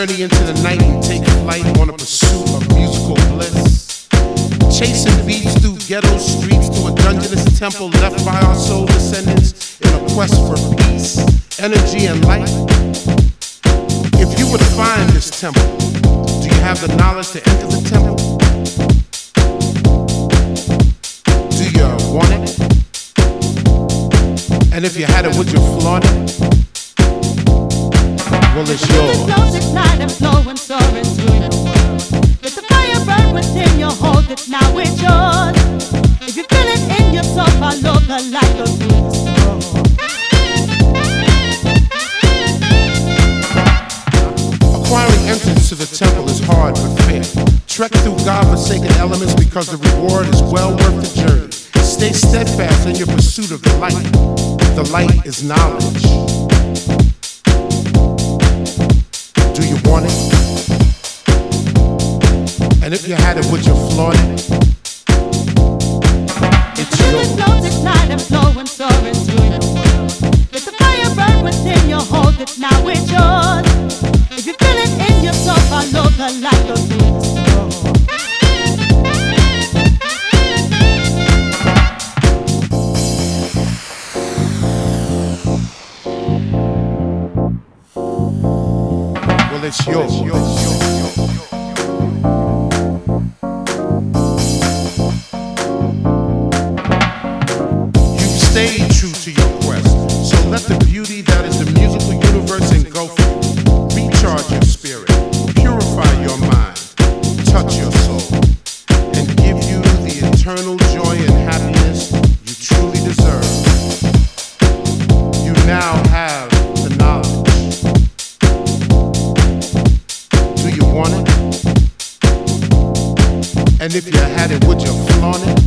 journey into the night and take flight on a pursuit of musical bliss. Chasing beats through ghetto streets to a dungeonous temple left by our soul descendants in a quest for peace, energy, and light. If you were to find this temple, do you have the knowledge to enter the temple? Do you want it? And if you had it, would you flaunt it? Well, it's yours. The flows ignite and flow and soar into the world. Let the fire burn within you, hold it, now it's yours. If you feel it in your soul, follow the light, go through the storm. Acquiring entrance to the temple is hard but fair. Trek through God-forsaken elements because the reward is well worth the journey. Stay steadfast in your pursuit of the light. The light is knowledge. Do you want it? And if you had it, would you flaunt it? It's yours. The flows ignite and flow and soar into the world. Let the fire burn within you, hold it, now it's yours. If you feel it in your soul, follow the light, go through the storm. Well, it's yours. You've stayed true to your quest, so let the beauty that is the musical universe engulf you. Recharge your spirit, purify your mind, touch your soul, and give you the eternal joy and happiness you truly deserve. You now have the knowledge. Do you want it? And if you had it, would you flaunt it?